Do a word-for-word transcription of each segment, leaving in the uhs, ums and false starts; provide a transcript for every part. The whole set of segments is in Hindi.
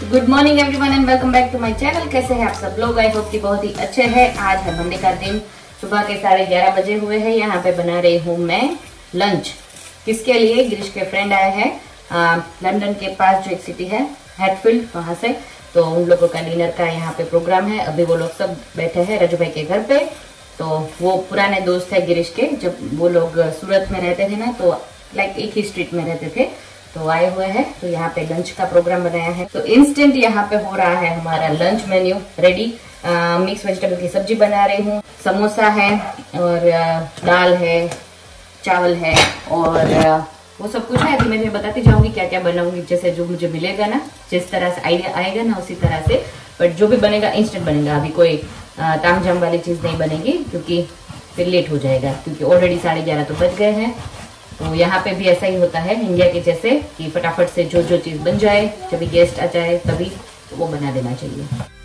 Good morning everyone and welcome back to my channel. कैसे हैं आप सब लोग? आई होप कि बहुत ही अच्छे हैं। आज है मंडे का दिन, सुबह के साढ़े ग्यारह बजे हुए हैं। यहाँ पे बना रही हूँ मैं लंच। किसके लिए? गिरीश के फ्रेंड आए हैं लंदन के पास जो एक सिटी है हैटफील्ड, वहां से। तो उन लोगों का डिनर का यहाँ पे प्रोग्राम है। अभी वो लोग सब बैठे हैं रजू भाई के घर पे। तो वो पुराने दोस्त है गिरीश के, जब वो लोग सूरत में रहते थे ना, तो लाइक एक ही स्ट्रीट में रहते थे, तो आए हुए हैं। तो यहाँ पे लंच का प्रोग्राम बनाया है। तो इंस्टेंट यहाँ पे हो रहा है हमारा lunch menu ready. Mix vegetable की सब्जी बना रही हूँ, समोसा है और आ, दाल है, चावल है और आ, वो सब कुछ है। अभी मैं भी बताती जाऊंगी क्या क्या बनाऊंगी, जैसे जो मुझे मिलेगा ना, जिस तरह से आइडिया आएगा ना उसी तरह से। बट जो भी बनेगा इंस्टेंट बनेगा। अभी कोई तामझाम वाली चीज नहीं बनेगी क्योंकि फिर लेट हो जाएगा, क्योंकि ऑलरेडी साढ़े ग्यारह तो बज गए हैं। तो यहाँ पे भी ऐसा ही होता है इंडिया के जैसे कि फटाफट से जो जो चीज बन जाए, जब गेस्ट आ जाए तभी तो वो बना देना चाहिए।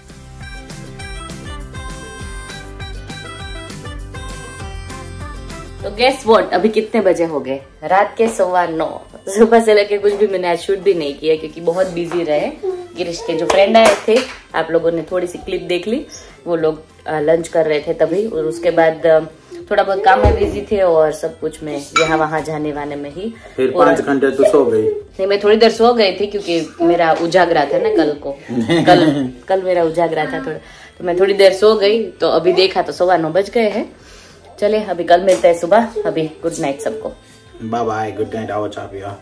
तो गेस व्हाट, अभी कितने बजे हो गए? रात के सवा नौ। सुबह से लेके कुछ भी मैंने आज शूट भी नहीं किया क्योंकि बहुत बिजी रहे। गिरीश के जो फ्रेंड आए थे, आप लोगों ने थोड़ी सी क्लिप देख ली, वो लोग लंच कर रहे थे तभी, और उसके बाद थोड़ा बहुत काम में बिजी थे और सब कुछ में यहाँ वहाँ जाने वाने में ही फिर पाँच घंटे तो सो गई। नहीं, मैं थोड़ी देर सो गई थी क्योंकि मेरा उजागरा था ना कल को। कल कल मेरा उजागरा था थोड़ा, तो मैं थोड़ी देर सो गई। तो अभी देखा तो सवा नौ बज गए हैं। चले अभी कल मिलते हैं सुबह। अभी गुड नाइट सबको, बाय बाय, गुड नाइट। आओ चाय पिया।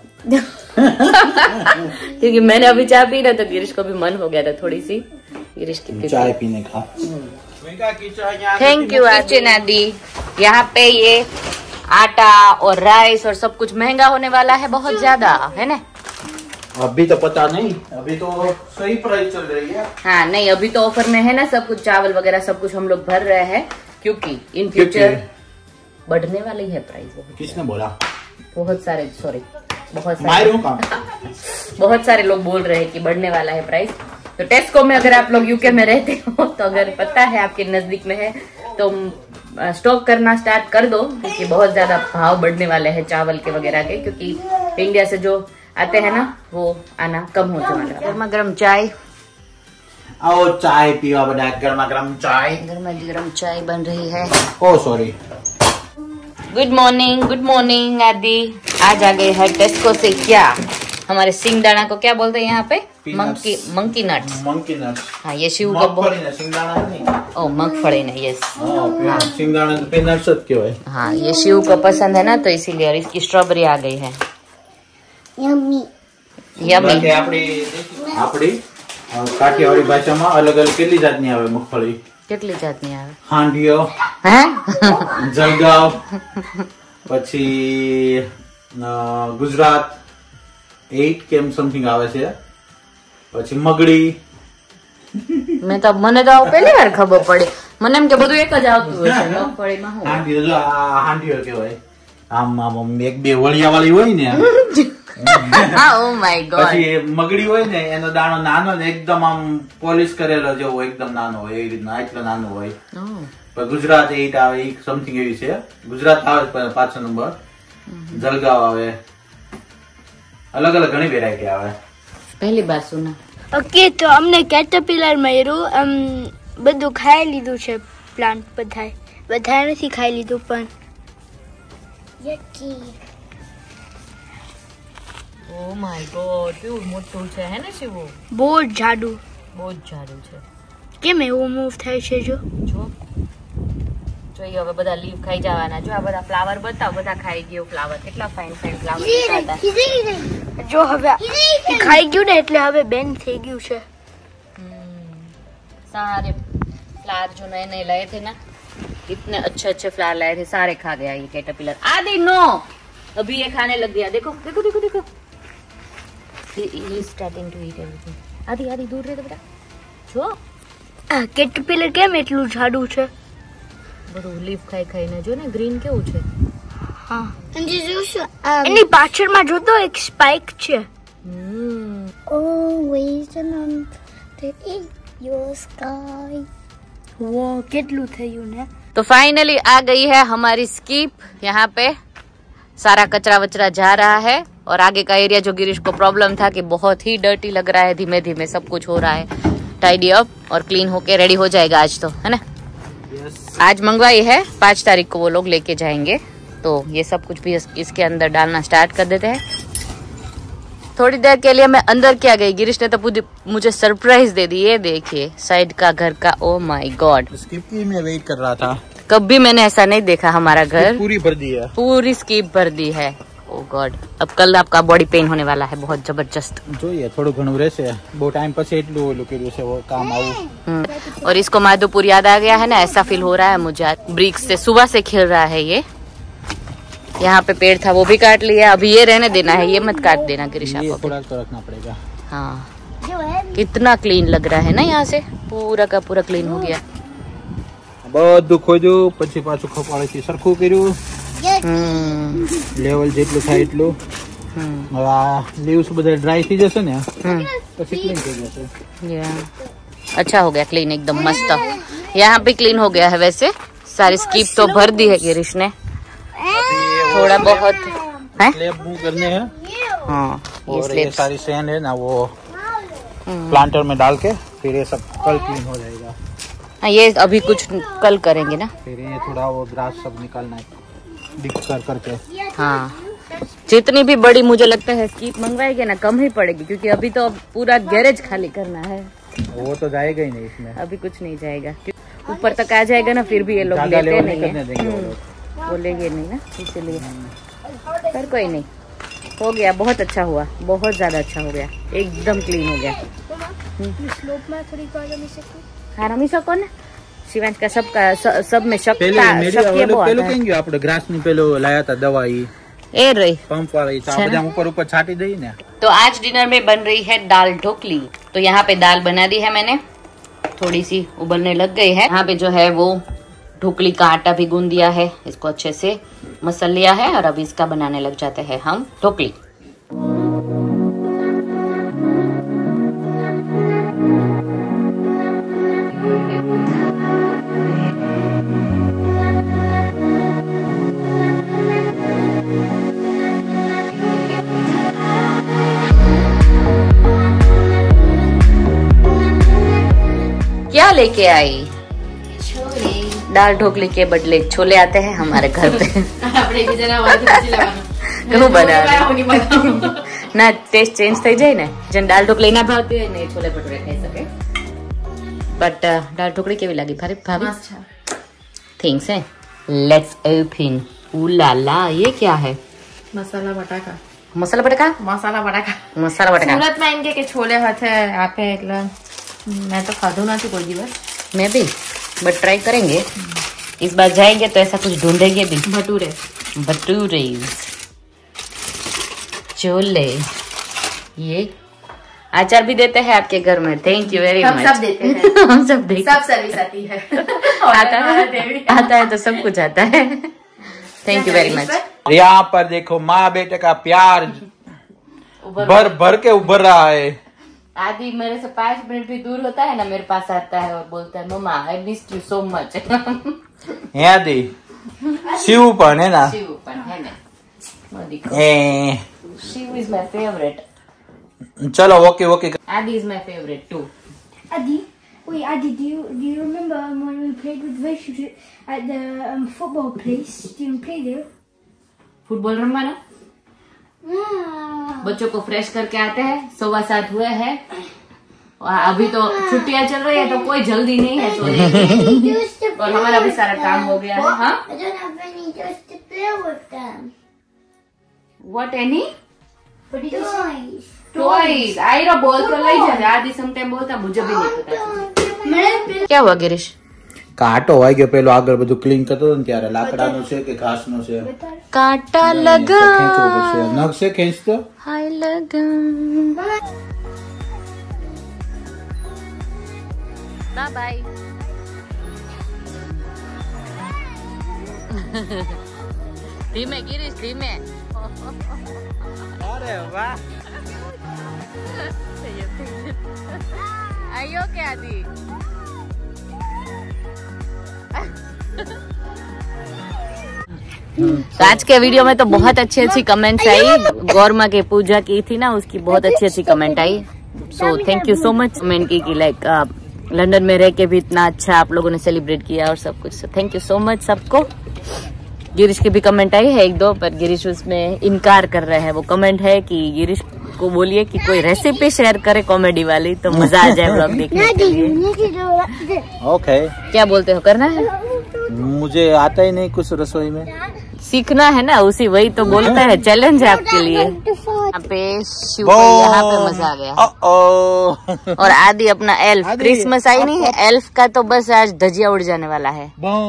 क्योंकि मैंने अभी चाय पी ना, तो गिरीश को भी मन हो गया था थोड़ी सी गिरीश की चाय पीने का। Thank you Archana di. यहाँ पे ये आटा और राइस और सब कुछ महंगा होने वाला है, बहुत ज्यादा है ना। अभी तो पता नहीं, अभी तो सही प्राइस चल रही है। हाँ नहीं, अभी तो ऑफर में है ना सब कुछ, चावल वगैरह सब कुछ हम लोग भर रहे हैं क्योंकि इन फ्यूचर बढ़ने वाली है प्राइस। किसने बोला? बहुत सारे, सॉरी बहुत सारे बहुत सारे लोग बोल रहे हैं कि बढ़ने वाला है प्राइस। तो टेस्को में अगर आप लोग यूके में रहते हो, तो अगर पता है आपके नजदीक में है, तो स्टॉक करना स्टार्ट कर दो, क्योंकि बहुत ज्यादा भाव बढ़ने वाले हैं चावल के वगैरह के, क्योंकि इंडिया से जो आते हैं ना वो आना कम हो जाएगा। गर्मा गर्म चाय, आओ चाय पियो बड़ा। गर्मा गर्म चाय, गर्मा गर्म चाय बन रही है। Oh sorry. Good morning, good morning Adi. आज आ गए है टेस्को से क्या, हमारे सिंगदाना को क्या बोलते हैं यहाँ पे? Monkey monkey nuts. Monkey nuts. हाँ, ये शिव को सिंगदाना नहीं। ओ मगफड़ी नहीं, यस सिंगदाना तो पीनट्स क्यों है? हाँ, ये शिव को पसंद है ना, तो इसीलिए। और इसकी स्ट्रॉबेरी आ गई है, यम्मी यम्मी। આપણી આપણી કાઠિયાવાડી ભાષામાં અલગ અલગ કેટલી જાતની આવે મગફળી? કેટલી જાતની આવે? હાંડિયો, હે, જલગાંવ, પછી ગુજરાત એટ કેમ સમથિંગ આવે છે, પછી મગડી। મેં તો મને તો પહેલી વાર ખબર પડી, મને એમ કે બધું એક જ આવતું હોય છે મગફળીમાં। હું હાંડિયો, જો આ હાંડિયો કહેવાય। આમ આમ એક બે વળિયા વાળી હોય ને, ઓ માય ગોડ। પછી મગડી હોય ને, એનો દાણો નાનો ને એકદમ આમ પોલિશ કરેલો જેવો એકદમ નાનો હોય, એવી રીતના એટલો નાનો હોય। પણ ગુજરાત એટ આવે, એ સમથિંગ એવી છે। ગુજરાત આવે પાછો નંબર, જલગાંવ આવે, अलग अलग घनी वेरायटी आवे। पहली बार सुना। ओके, तो हमने कैटरपिलर मार्યું, આમ બધું ખાઈ લીધું છે, પ્લાન્ટ બધાય બધાય નથી ખાઈ લીધું પણ યકી। ઓ માય ગોડ, કેવું મોટું છે હે ને શિવો? બહુ જાડું, બહુ જ જાડું છે। કેમ એવું મૂવ થાય છે? જો જો જોઈએ હવે બધા લીવ ખાઈ જવાના। જો આ બધા ફ્લાવર બતાવ, બધા ખાઈ ગયો ફ્લાવર। કેટલા ફાઇન ફાઇન ફ્લાવર હતા। જો હવે ખાઈ ગયું ને, એટલે હવે બેન થઈ ગયું છે। सारे फ्लावर जो नए नए लाए थे ना, इतने अच्छे अच्छे फ्लावर लाए थे, सारे खा गया ये कैटरपिलर। आदि नो, अभी ये खाने लग गया। देखो देखो देखो देखो, he is starting to eat everything। आदि आदि दूर रहे बेटा। जो कैटरपिलर કેમ એટલું જાડું છે? બધું લીફ ખાઈ ખાઈને જો ને, ગ્રીન કેવું છે। હા, અને જો એની પાછળમાં જો તો એક સ્પાઇક છે। હમ, always remember in your sky। वो કેટલું થયું ને। तो फाइनली आ गई है हमारी स्कीप। यहाँ पे सारा कचरा वचरा जा रहा है। और आगे का एरिया जो गिरीश को प्रॉब्लम था कि बहुत ही डर्टी लग रहा है, धीमे धीमे सब कुछ हो रहा है, टाइडी अप और क्लीन होके रेडी हो जाएगा आज तो, है ना। yes. आज मंगवाई है, पाँच तारीख को वो लोग लेके जाएंगे, तो ये सब कुछ भी इसके अंदर डालना स्टार्ट कर देते हैं। थोड़ी देर के लिए मैं अंदर क्या गई, गिरीश ने तो मुझे सरप्राइज दे दी। ये देखिए साइड का घर का, ओ माय गॉड, स्किप की मैं वेट कर रहा था, कभी मैंने ऐसा नहीं देखा। हमारा घर पूरी भर दी है, पूरी स्किप भर दी है। ओ गॉड, अब कल आपका बॉडी पेन होने वाला है बहुत जबरदस्त। जो ये थोड़ा घणो रहશે, बहुत टाइम पर सेट लो लो के से वो काम आऊ। और इसको माधोपुर याद आ गया है ना, ऐसा फील हो रहा है मुझे। ब्रिक्स से सुबह से खेल रहा है ये। यहाँ पे पेड़ था वो भी काट लिया, अभी ये रहने देना है, ये मत काट देना गिरीश, आपको थोड़ा तो रखना पड़ेगा। हाँ, कितना क्लीन लग रहा है ना, यहाँ से पूरा का पूरा क्लीन हो गया। બધું ખોદ્યું પછી પાછું ખપાળેથી સરખું કર્યું, લેવલ જેટલું થાય એટલું। હવે આ લીવ્સ બધા ડ્રાય થઈ જશે ને પછી ક્લીન થઈ જશે। अच्छा हो गया क्लीन, एकदम मस्त। यहाँ पे क्लीन हो गया है। वैसे सारी स्किप तो भर दी है गिरीश ने, थोड़ा बहुत है स्लैब मूव करने हैं। हाँ, और ये सारी सैंड है ना वो प्लांटर में डाल के फिर ये सब कल क्लीन हो जाएगा। हाँ, ये अभी कुछ कल करेंगे ना, फिर ये थोड़ा वो ग्रास सब निकालना है डिप कर करके। हाँ, जितनी भी बड़ी मुझे लगता है स्कीप मंगवाएंगे ना कम ही पड़ेगी, क्योंकि अभी तो पूरा गैरेज खाली करना है। वो तो जाएगा ही नहीं इसमें, अभी कुछ नहीं जाएगा, ऊपर तक आ जाएगा ना, फिर भी ये लोग लेते नहीं है, वो लेंगे नहीं ना, इसीलिए। पर कोई नहीं, हो गया, बहुत अच्छा हुआ, बहुत ज्यादा अच्छा हो गया, एकदम क्लीन हो गया। हाँ, रमी सको ने शिवांश का सब का सब में शक था, शक ये बहुत है। पेलो આપણે ગ્રાસ ની પેલો લાયા હતા દવાઈ ए रही पंप वाली, तो બધા ऊपर ऊपर छाटी दी ना। तो आज डिनर में बन रही है दाल ढोकली। तो यहाँ पे दाल बना दी है मैंने, थोड़ी सी उबलने लग गई है। यहाँ पे जो है वो ढोकली का आटा भी गूंद दिया है, इसको अच्छे से मसल लिया है और अभी इसका बनाने लग जाते हैं हम ढोकली। क्या लेके आई? छोले। दाल ढोकली के बदले छोले आते हैं हमारे घर पे। क्यों बना ना, टेस्ट चेंज થઈ જાય ને, જેને દાલ ઢોકળી ના ભાવતી હોય ને छोले भटूरे ખાઈ શકે। बट दाल ढोकली કેવી લાગી ભાभी? थिंग्स है, let's open. Oh la la, ये क्या है? मसाला बटाका। मसाला बटाका? मसाला बटाका मसाला बटाका सूरत में इनके के छोले हाथ है आपे, એટલે मैं तो खाधो ना कोई दिवस। मैं भी, बट ट्राई करेंगे इस बार, जाएंगे तो ऐसा कुछ ढूंढेंगे भी। भटूरे भटूरे, छोले, ये अचार भी देते हैं आपके घर में? Thank you very much. सब देते हैं हम सब देते, सब सर्विस आती है। आता है, आता है तो सब कुछ आता है। Thank you very much. यहाँ पर देखो माँ बेटे का प्यार भर भर के उभर रहा है। आदि मेरे से पांच मिनट भी दूर होता है ना, मेरे पास आता है और बोलता है mumma I miss you so much. यहाँ दी शिव पण है ना, शिव पण है ना, ए शिव इज माय फेवरेट। चलो okay okay. Adi is my favourite too. Adi, wait, Adi, do you do you remember when we played with Vaishru at the um, football place? Do you play there? Football रमवाना, बच्चों को फ्रेश करके आते हैं, सवा सात हुए हैं, अभी तो छुट्टियां चल रही है तो कोई जल्दी नहीं है सोने की, और हमारा भी सारा काम हो गया है। हाँ, I don't have any toys to play with them. What any Toys. Toys? आई रो बोल तो लई जाने, आदि समटाइम बोलता, मुझे भी नहीं पता। क्या हुआ गिरीश? કાંટો વાઈ ગયો, પેલો આગળ બધું ક્લીન કરતો હતો ને ત્યારે લાકડાનો છે કે ઘાસનો છે? कांटा लगा, ખેંચવો પડશે, નખ છે ખેંચતો। हाय लगा। Bye bye. धीमे गिरीश, धीमे। અરે વાહ, आयो क्या दी? तो आज के वीडियो में तो बहुत अच्छी अच्छी कमेंट्स आई। गौरमा के पूजा की थी ना, उसकी बहुत अच्छी अच्छी कमेंट आई। So thank you so much comment की कि लाइक लंदन में रह के भी इतना अच्छा आप लोगों ने सेलिब्रेट किया और सब कुछ। थैंक यू सो मच सबको। गिरीश की भी कमेंट आई है एक दो, पर गिरीश उसमें इनकार कर रहे हैं। वो कमेंट है कि गिरीश को बोलिए कि कोई रेसिपी शेयर करे कॉमेडी वाली, तो मजा आ जाए ब्लॉग देखने के लिए। ओके, क्या बोलते हो, करना है? मुझे आता ही नहीं कुछ रसोई में, सीखना है ना, उसी वही तो बोलता है, चैलेंज है आपके लिए। यहाँ पे शिव को यहाँ पे मजा आ गया। और आदि अपना एल्फ, क्रिसमस आई नहीं है, एल्फ का तो बस आज धजिया उड़ जाने वाला है।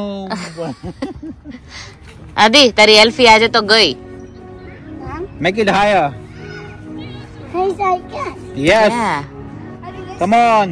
आदि तेरी एल्फ ही आ जाए तो गई। Make it higher. Yes. Come on.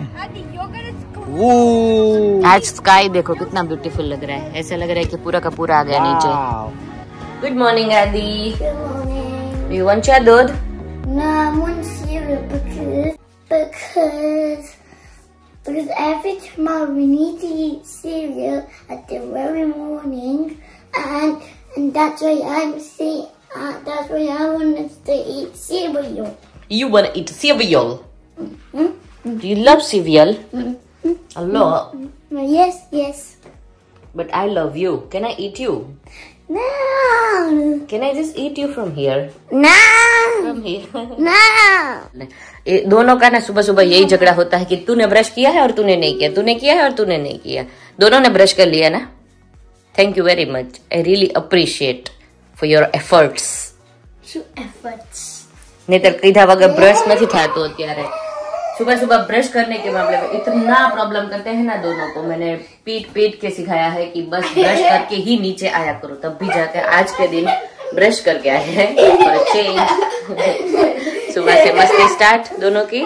Woo. आज स्काई देखो कितना ब्यूटीफुल लग रहा है, ऐसा लग रहा है कि पूरा का पूरा आ गया नीचे। Good morning Adi. You want your दूध? No, I want cereal because because because every tomorrow we need to eat cereal at the very morning, and and that's why I'm saying uh, that's why I want us to eat cereal. You wanna eat cereal? Mm-hmm. Do you love cereal? Mm-hmm. A lot. Mm-hmm. Yes, yes. But I love you. Can I eat you? No. Can I just eat you from here? No. From here. No. ये दोनों का ना सुबह सुबह यही झगड़ा होता है कि तूने ब्रश किया है और तूने नहीं किया, तूने किया है और तूने नहीं किया। दोनों ने ब्रश कर लिया ना। Thank you very much. I really appreciate for your efforts. Efforts. नहीं तो कीधा वगैरह ब्रश नहीं था तो અત્યારે सुबह सुबह ब्रश करने के मामले में इतना प्रॉब्लम करते हैं ना दोनों को। मैंने पीट पीट के सिखाया है कि बस ब्रश करके ही नीचे आया करो, तब भी जाके आज के दिन ब्रश करके आए हैं और चेंज। सुबह से मस्ती स्टार्ट दोनों की।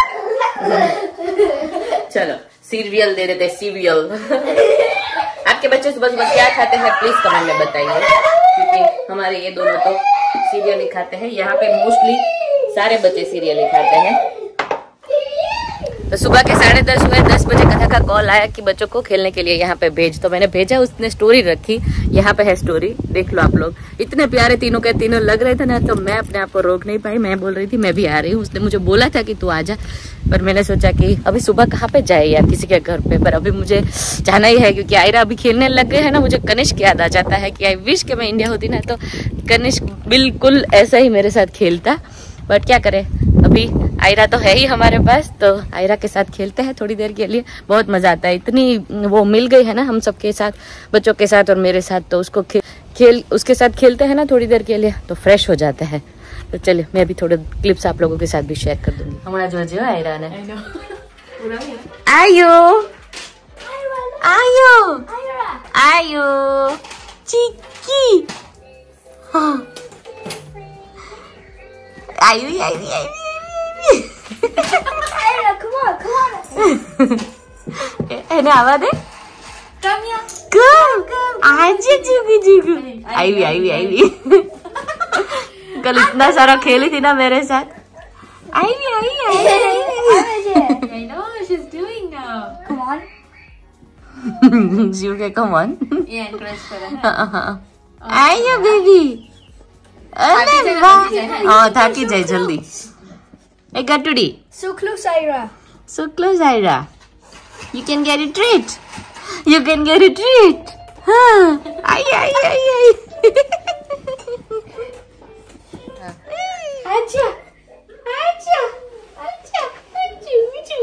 चलो सीरियल दे देते, सीरियल। आपके बच्चे सुबह सुबह क्या खाते हैं प्लीज कमेंट में बताइए, क्योंकि हमारे ये दोनों तो सीरियल ही खाते हैं। यहाँ पे मोस्टली सारे बच्चे सीरियल ही खाते हैं। तो सुबह के साढ़े दस हुए, दस बजे कथा का कॉल आया कि बच्चों को खेलने के लिए यहाँ पे भेज। तो मैंने भेजा, उसने स्टोरी रखी। यहाँ पे है स्टोरी, देख लो आप लोग। इतने प्यारे तीनों के तीनों लग रहे थे ना, तो मैं अपने आप को रोक नहीं पाई। मैं बोल रही थी मैं भी आ रही हूँ। उसने मुझे बोला था कि तू आ जा, पर मैंने सोचा कि अभी सुबह कहाँ पे जाए यार किसी के घर पे, पर अभी मुझे जाना ही है क्योंकि आयरा अभी खेलने लग गए है ना। मुझे कनिष्क याद आ जाता है कि आई विश के मैं इंडिया होती ना, तो कनिष्क बिल्कुल ऐसा ही मेरे साथ खेलता। बट क्या करे, अभी आयरा तो है ही हमारे पास, तो आयरा के साथ खेलते हैं थोड़ी देर के लिए। बहुत मजा आता है, इतनी वो मिल गई है ना हम सबके साथ, बच्चों के साथ और मेरे साथ। तो उसको खे, खेल उसके साथ खेलते हैं ना थोड़ी देर के लिए, तो फ्रेश हो जाते हैं। तो चलिए मैं भी थोड़े क्लिप्स आप लोगों के साथ भी शेयर कर दूंगी। हमारा जो जो आयरा ने आयो आयो आयो चिक्की आयु आयु आयु Come on, come on. એને આવા દે Come here. કમ આજે जुगू जुगू आयु आयु आयु कल इतना सारा खेली थी ना मेरे साथ। आयु आयु आयु I know what she's doing now. Come on. जीव के कम ऑन Yeah, encourage करा है. आयु बेबी अरे वाह। हाँ थाकी जाए जल्दी। ए गटुडी So close, Ira. so close Ira, you can get a treat, you can get a treat. Huh. Ay ay ay ay Acha. Acha. Acha. Achu. Achu.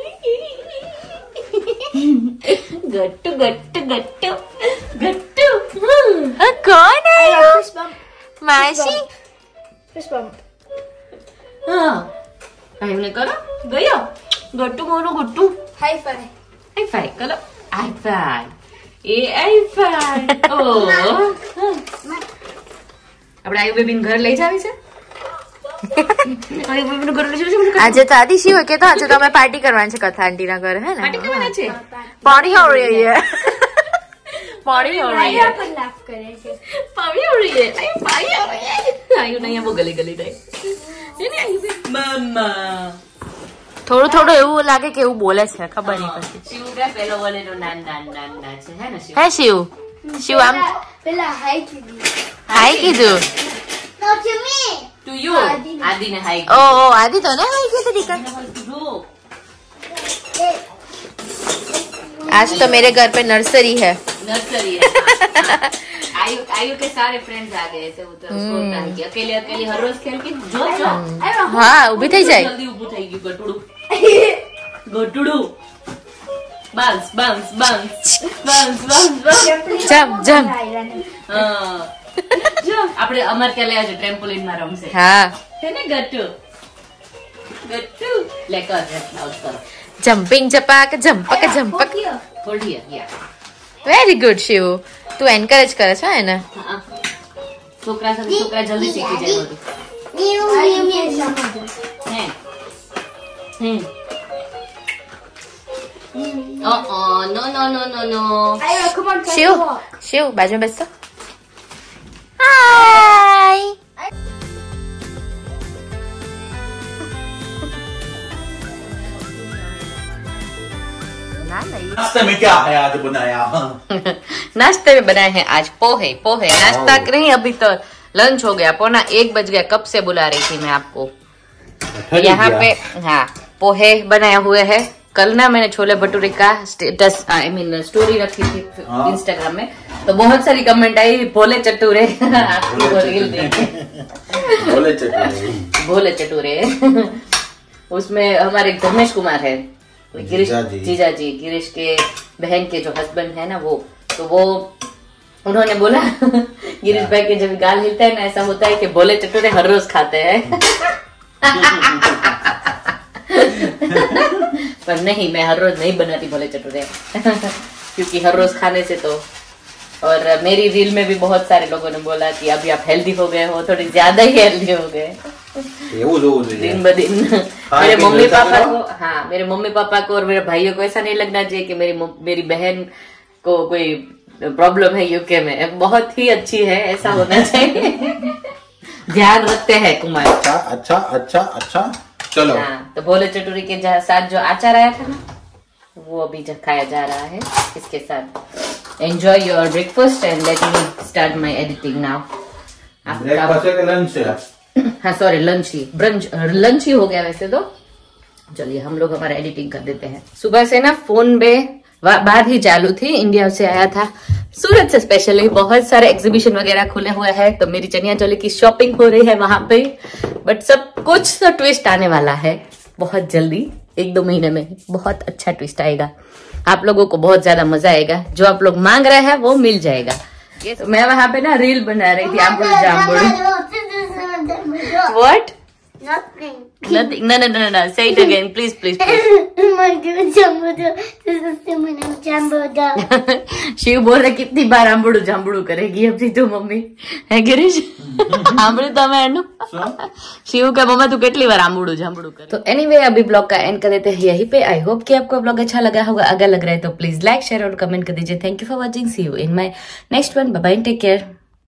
Achu. गट्टू गट्टू गट्टू गट्टू। हाँ कौन है Ira, fist bump. मासी? Fist bump. हाँ आयुने करो गयो गट्टू करो Gattu. High five. High five करो हाई फाई ए हाई फाई। ओ આપણે આયુ બેબીને ઘર લઈ જાવી છે? આયુ બેબીને ઘર લઈ જાવી છે? આજે તો આદિ શિવ કે તો આજે તો અમે પાર્ટી કરવાની છે કથા આંટી ના ઘરે હે ને? પાર્ટી કરવાના છે? પાણી हो रही है पानी हो रही है। Ira पर laugh करे છે. પાણી हो रही है આયુ પાણી हो रही है। આયુ નહીં वो गली गली થાય એને આયુ મમ્મા થોડું થોડું એવું લાગે કે એવું બોલે છે, ખબર નહીં પછી। શિવ કે પેલો બોલે તો નાન નાન નાન ના છે હે ને શિવ? હે શિવ? શિવ આમ Bella, hi to you. હાય કીધું. No, to me. To you Adi ने हाई ઓ ઓ આદિ તો ને હાય કીધું દીકરા. आज तो मेरे घर पे नर्सरी है. नर्सरी है. हाँ, हाँ. आयु आयु के सारे फ्रेंड्स आ गए ऐसे उधर उसको होता है कि अकेले अकेले हर रोज खेल के जो जो हाँ ઊભી થઈ જાય. जल्दी ઊભું થઈ ગયું ગટુડું ગટુડું bounce bounce bounce bounce bounce જમ જમ. હા જો આપણે અમાર ત્યાં લઈ આવજો ટ્રેમ્પોલિન માં રમશે. હા છે ને ગટુ ગટુ લે કર લાઉડ કરો. જમ્પિંગ જપાક જમ્પક જમ્પક. Hold here ya very good Shiv. તું એન્કરેજ કરે છે એને. હા છોકરા સાથે છોકરા જલ્દી શીખી જાય બધું. You, you, you, હે હે ઓ ઓ નો નો નો નો નો Ira, come on, take Shiv a walk. Shiv બાજુમાં બેસતો. હાય. ना नहीं नाश्ते में क्या है आज बनाया? नाश्ते में बनाए हैं आज पोहे. पोहे नाश्ता नहीं अभी तो लंच हो गया. पौना एक बज गया. कब से बुला रही थी मैं आपको. यहाँ पे हाँ पोहे बनाए हुए हैं. कल ना मैंने छोले भटूरे का स्टेटस आई मीन स्टोरी रखी थी इंस्टाग्राम में तो बहुत सारी कमेंट आई भोले चटूरे. भोले चटूरे भोले चटूरे. उसमें हमारे धर्मेश कुमार है गिरीश जीजा जी गिरीश के बहन के जो हस्बैंड है ना वो तो वो उन्होंने बोला गिरीश भाई के जब गाल हिलता है ना ऐसा होता है कि भोले चटूरे हर रोज खाते हैं. पर नहीं मैं हर रोज नहीं बनाती भोले चटूरे क्योंकि हर रोज खाने से तो. और मेरी रील में भी बहुत सारे लोगों ने बोला कि अभी आप हेल्दी हो गए हो थोड़ी ज्यादा ही हेल्दी हो गए दिन ब दिन. मेरे मम्मी पापा को हाँ मेरे मम्मी पापा को और मेरे भाइयों को ऐसा नहीं लगना चाहिए कि मेरी मेरी बहन को कोई प्रॉब्लम है यूके में. बहुत ही अच्छी है ऐसा होना चाहिए. ध्यान रखते हैं कुमार. अच्छा अच्छा अच्छा अच्छा चलो. हाँ तो भोले चटूरी के साथ जो अचार आया था ना वो अभी खाया जा रहा है इसके साथ. Enjoy your breakfast and let me start my editing now. Breakfast है कि लंच है? हाँ सॉरी लंच ही ब्रंच लंच ही हो गया वैसे तो. चलिए हम लोग हमारा एडिटिंग कर देते हैं. सुबह से ना फोन में बात ही चालू थी. इंडिया से आया था सूरत से स्पेशली. बहुत सारे एग्जीबिशन वगैरह खुले हुए हैं तो मेरी चनिया चोली की शॉपिंग हो रही है वहां पे. बट सब कुछ तो ट्विस्ट आने वाला है बहुत जल्दी. एक दो महीने में बहुत अच्छा ट्विस्ट आएगा. आप लोगों को बहुत ज्यादा मजा आएगा. जो आप लोग मांग रहे हैं वो मिल जाएगा. तो मैं वहां पे ना रील बना रही थी आंबुल जामुल. What Nothing. Nothing. no no no no say it again please please please. My God, Jumbo, this is the name Jumbo. Shiv बोल रहे कितनी बार आंबड़ू जांबड़ू करेगी अभी तो मम्मी है गिरीश. आंबड़ू तो मैं एनु शिव का मम्मा तू कितनी बार आंबड़ू जांबड़ू करे. तो एनीवे anyway, अभी ब्लॉग का एंड कर देते हैं यहीं पे. आई होप कि आपको ब्लॉग अच्छा लगा होगा. अगर लग रहा है तो प्लीज लाइक शेयर और कमेंट कर दीजिए. Thank you for watching. See you in my next one. Bye bye take care.